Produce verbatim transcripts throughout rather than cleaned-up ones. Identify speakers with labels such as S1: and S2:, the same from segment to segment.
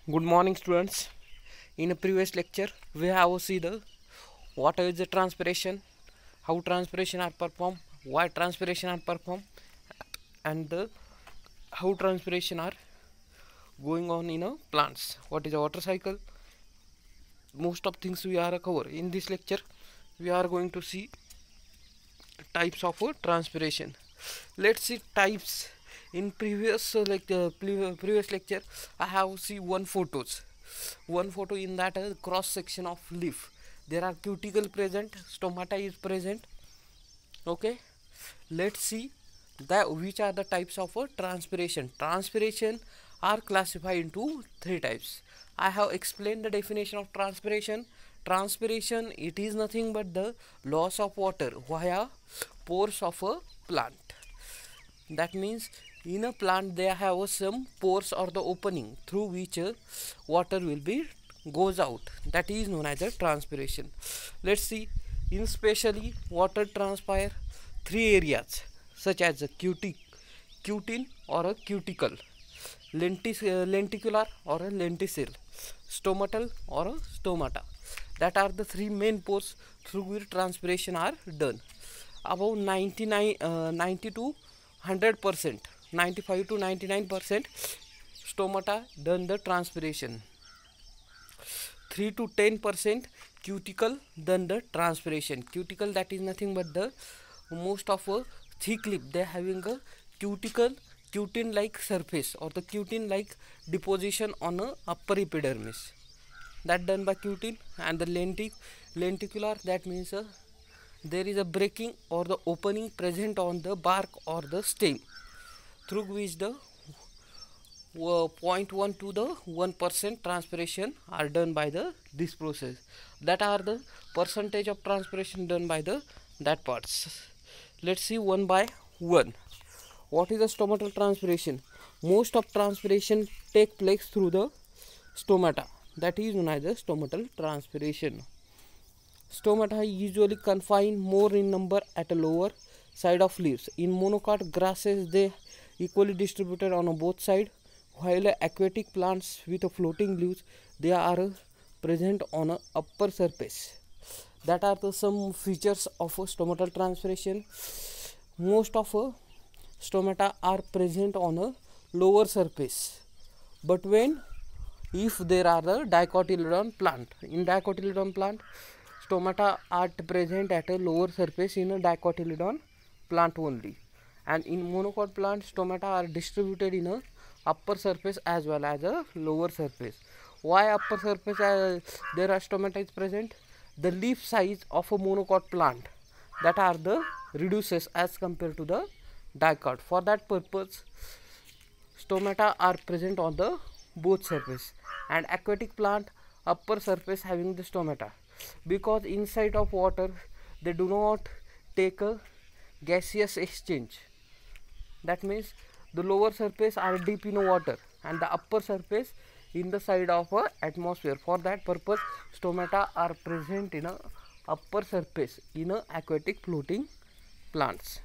S1: Good morning, students. In a previous lecture, we have seen the what is the transpiration, how transpiration are performed, why transpiration are performed, and the how transpiration are going on in a plants. What is a water cycle? Most of things we are cover in this lecture. We are going to see types of uh, transpiration. Let's see types. In previous uh, like uh, pre- previous lecture, I have see one photos. One photo in that uh, cross section of leaf. There are cuticle present, stomata is present. Okay, let's see that which are the types of uh, transpiration. Transpiration are classified into three types. I have explained the definition of transpiration. Transpiration, it is nothing but the loss of water via pores of a plant. That means in a plant they have some pores or the opening through which uh, water will be goes out. That is known as a transpiration. Let's see, in specially water transpire three areas such as a cutic cutin or a cuticle, lentis, uh, lenticular or a lenticule, stomatal or a stomata. That are the three main pores through which transpiration are done. About ninety-nine, uh, ninety to one hundred percent, ninety-five to ninety-nine percent stomata done the transpiration. three to ten percent cuticle done the transpiration. Cuticle, that is nothing but the most of a thick lip, they having a cuticle cutin like surface or the cutin like deposition on a upper epidermis, that done by cutin. And the lentic lenticular, that means uh, there is a breaking or the opening present on the bark or the stem through which the uh, zero point one to the one percent transpiration are done by the this process. That are the percentage of transpiration done by the that parts. Let's see one by one. What is the stomatal transpiration? Most of transpiration take place through the stomata, that is known as the stomatal transpiration. Stomata usually confine more in number at a lower side of leaves. In monocot grasses, they equally distributed on both sides, while aquatic plants with floating leaves, they are present on a upper surface. That are the some features of a stomatal transpiration. Most of a stomata are present on a lower surface, but when if there are the dicotyledon plant, in dicotyledon plant stomata are present at a lower surface in a dicotyledon plant only, and in monocot plant stomata are distributed in a upper surface as well as a lower surface. Why upper surface uh, there are stomata is present? The leaf size of a monocot plant, that are the reduces as compared to the dicot. For that purpose stomata are present on the both surface, and aquatic plant upper surface having the stomata, because inside of water they do not take a gaseous exchange. That means the lower surface are deep in water and the upper surface in the side of a atmosphere. For that purpose stomata are present in a upper surface in a aquatic floating plants.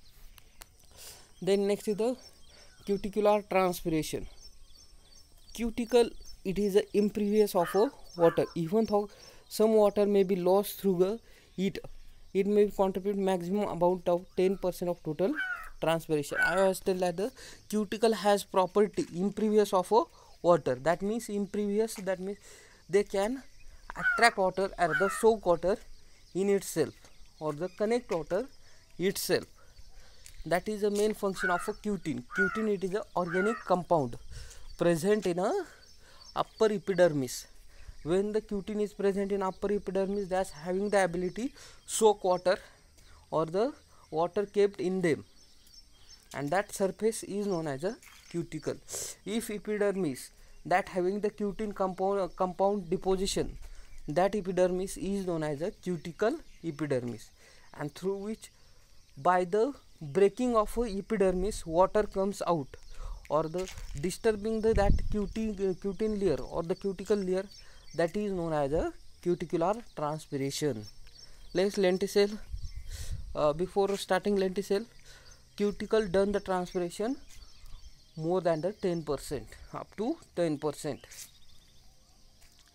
S1: Then next is the cuticular transpiration. Cuticle, it is the impervious of a water. Even though some water may be lost through the it, it may contribute maximum about of ten percent of total transpiration. I was tell that the cuticle has property impervious of a water. That means impervious, that means they can attract water or the soak water in itself or the connect water itself. That is the main function of a cutin. Cutin, it is an organic compound present in a upper epidermis. When the cutin is present in upper epidermis, that's having the ability soak water or the water kept in them, and that surface is known as a cuticle. If epidermis that having the cutin compound uh, compound deposition, that epidermis is known as a cuticle epidermis, and through which by the breaking of a epidermis water comes out or the disturbing the that cutin, uh, cutin layer or the cuticle layer, that is known as a cuticular transpiration. Let's lenticule. Uh, before starting lenticule, cuticle done the transpiration more than the ten percent, up to ten percent.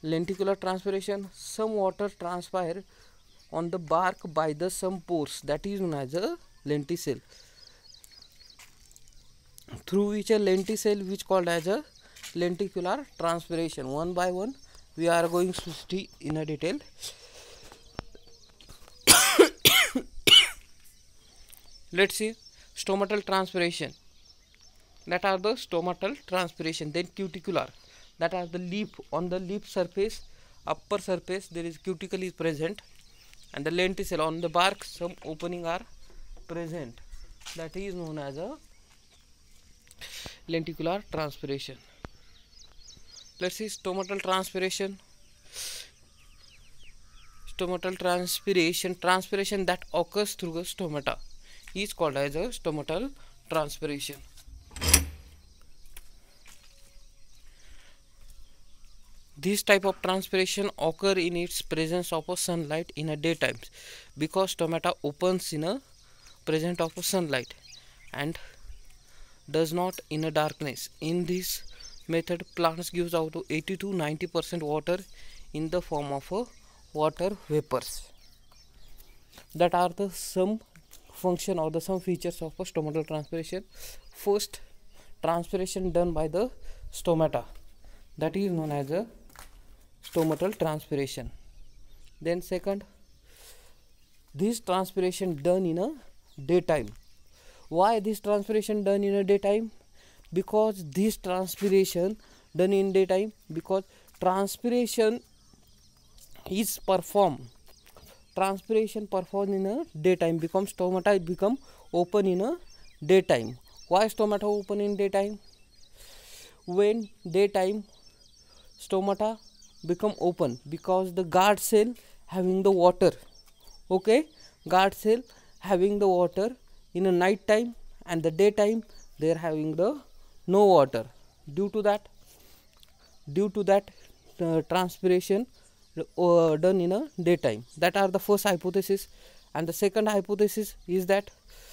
S1: lenticular transpiration, some water transpire on the bark by the some pores, that is known as a lenticule, through which a lenticule which called as a lenticular transpiration. One by one we are going to see in a detail. Let's see stomatal transpiration, that are the stomatal transpiration. Then cuticular, that are the lip, on the lip surface, upper surface there is cuticle is present, and the lenticule, on the bark some opening are present, that is known as a lenticular transpiration. Let's see stomatal transpiration. Stomatal transpiration, transpiration that occurs through the stomata is called as a stomatal transpiration. This type of transpiration occur in its presence of a sunlight in a daytime, because stomata opens in a presence of a sunlight and does not in a darkness. In this method plants gives out eighty to ninety percent water in the form of a water vapors. That are the some function or the some features of a stomatal transpiration. First, transpiration done by the stomata, that is known as a stomatal transpiration. Then second, this transpiration done in a daytime. Why this transpiration done in a daytime? Because this transpiration done in daytime, because transpiration is performed transpiration performed in a daytime, becomes stomata become open in a daytime. Why stomata open in daytime? When daytime stomata become open, because the guard cell having the water, okay, guard cell having the water in a night time, and the daytime they are having the no water. Due to that due to that uh, transpiration uh, done in a daytime. That are the first hypothesis. And the second hypothesis is that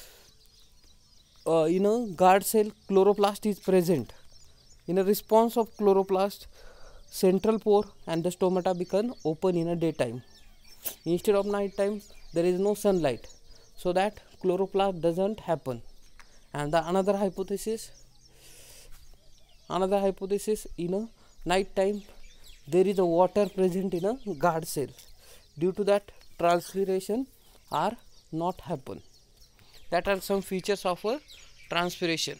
S1: uh, in a guard cell chloroplast is present. In a response of chloroplast, central pore and the stomata become open in a daytime. Instead of night time there is no sunlight, so that chloroplast doesn't happen. And the another hypothesis another hypothesis in a night time there is a water present in a guard cell. Due to that transpiration are not happen. That are some features of a transpiration.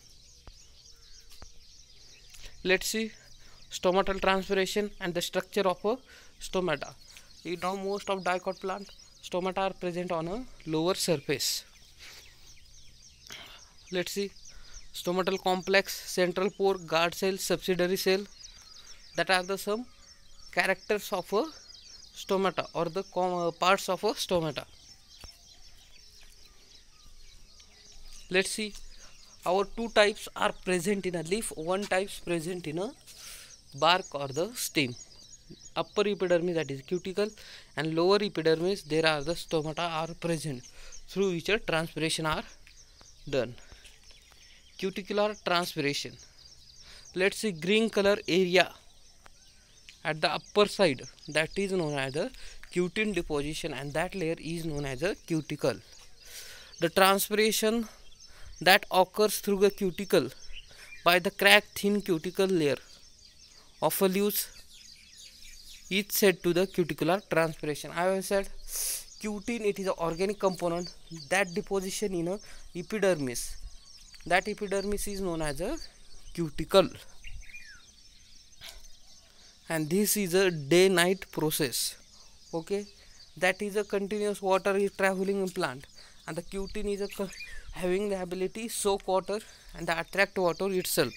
S1: Let's see stomatal transpiration and the structure of a stomata. You know, most of dicot plant stomata are present on a lower surface. Let's see stomatal complex, central pore, guard cell, subsidiary cell. That are the some characters of a stomata or the uh, parts of a stomata. Let's see, our two types are present in a leaf, one type is present in a bark or the stem. Upper epidermis, that is cuticle, and lower epidermis there are the stomata are present, through which a transpiration are done. Cuticular transpiration. Let's see green color area at the upper side, that is known as the cutin deposition, and that layer is known as a cuticle. The transpiration that occurs through the cuticle by the cracked thin cuticle layer of a leaves is said to the cuticular transpiration. I have said cutin, it is an organic component that deposition in a epidermis. That epidermis is known as a cuticle, and this is a day night process. Okay, that is a continuous water is traveling in plant, and the cutin is a having the ability soak water and attract water itself.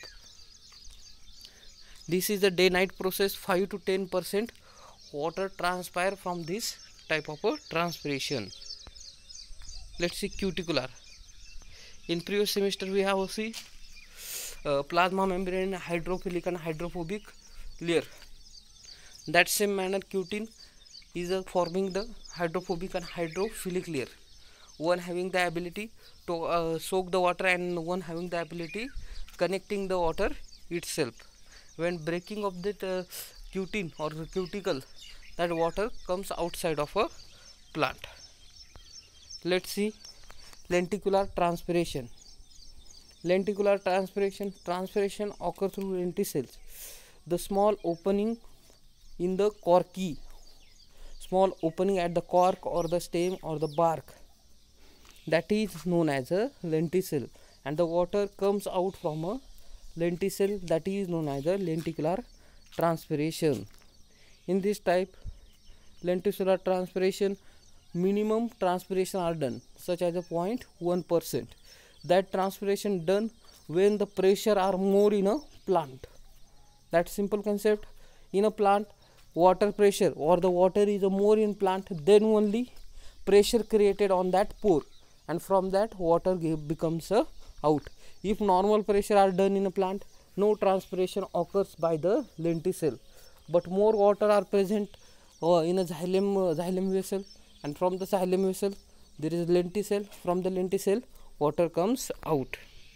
S1: This is the day night process. Five to ten percent water transpire from this type of a transpiration. Let's see cuticular. In previous semester we have see uh, plasma membrane, hydrophilic and hydrophobic layer. That same manner cutin is uh, forming the hydrophobic and hydrophilic layer, one having the ability to uh, soak the water and one having the ability connecting the water itself. When breaking of that uh, cutine or the cuticle, that water comes outside of a plant. Let's see lenticular transpiration. Lenticular transpiration transpiration occurs through lenticels, the small opening in the corky, small opening at the cork or the stem or the bark, that is known as a lenticel, and the water comes out from a lenticel, that is known as a lenticular transpiration. In this type lenticular transpiration, minimum transpiration are done, such as a zero point one percent. That transpiration done when the pressure are more in a plant. That simple concept. In a plant, water pressure or the water is a more in plant, then only pressure created on that pore, and from that water becomes a out. If normal pressure are done in a plant, no transpiration occurs by the lenticel, but more water are present uh, in a xylem uh, xylem vessel, and from the xylem vessel there is lenticel. From the lenticel water comes out.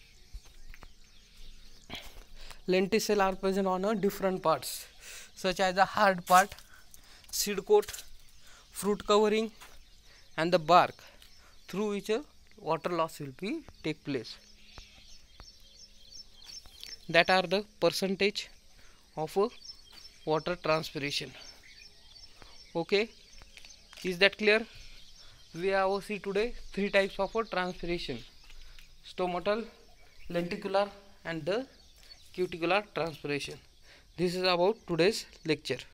S1: Lenticel are present on a different parts, such as the hard part, seed coat, fruit covering, and the bark, through which a water loss will be take place. That are the percentage of a water transpiration. Okay, is that clear? We have see today three types of a transpiration: stomatal, lenticular, and the cuticular transpiration. This is about today's lecture.